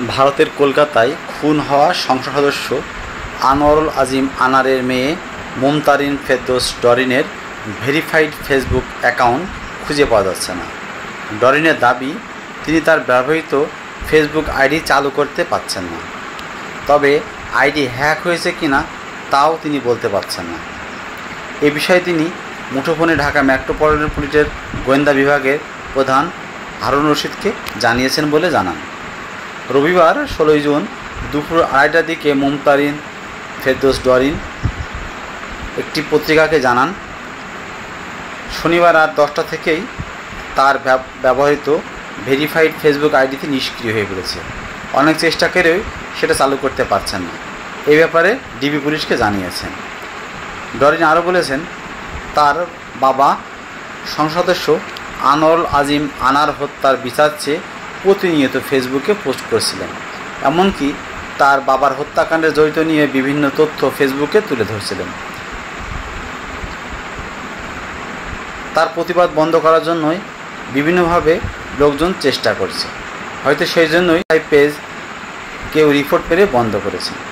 ভারতের কলকাতায় খুন হওয়া সংসদ সদস্য আনোয়ারুল আজিম আনারের মেয়ে মুমতারিন ফেরদৌস ডরিনের ভেরিফাইড ফেসবুক অ্যাকাউন্ট খুঁজে পাওয়া যাচ্ছে না। ডরিনের দাবি, তিনি তার ব্যবহৃত ফেসবুক আইডি চালু করতে পারছেন না, তবে আইডি হ্যাক হয়েছে কিনা তাও তিনি বলতে পারছেন না। এ বিষয়ে তিনি মুঠোফোনে ঢাকা মেট্রোপলিটন পুলিশের গোয়েন্দা বিভাগের প্রধান হারুন রশিদকে জানিয়েছেন বলে জানান। রবিবার 16 জুন দুপুর 2টার দিকে মুমতারিন ফেরদৌস ডরিন একটি পত্রিকাকে জানান, শনিবার রাত 10টা থেকেই তার ব্যবহৃত ভেরিফাইড ফেসবুক আইডিটি নিষ্ক্রিয় হয়ে পড়েছে। অনেক চেষ্টা করেও সেটা চালু করতে পারছেন না। এই ব্যাপারে ডিবি পুলিশকে জানিয়েছেন। ডরিন আরও বলেছেন, তার বাবা সংসদ সদস্য আনোয়ারুল আজিম আনার হত্যার বিচার চেয়ে প্রতিনিয়ত ফেসবুকে পোস্ট করেছিলেন। এমনকি তার বাবার হত্যাকাণ্ডে জড়িত নিয়ে বিভিন্ন তথ্য ফেসবুকে তুলে ধরছিলেন। তার প্রতিবাদ বন্ধ করার জন্যই বিভিন্নভাবে লোকজন চেষ্টা করছে। হয়তো সেই জন্যই পেজ কেউ রিপোর্ট পেরে বন্ধ করেছে।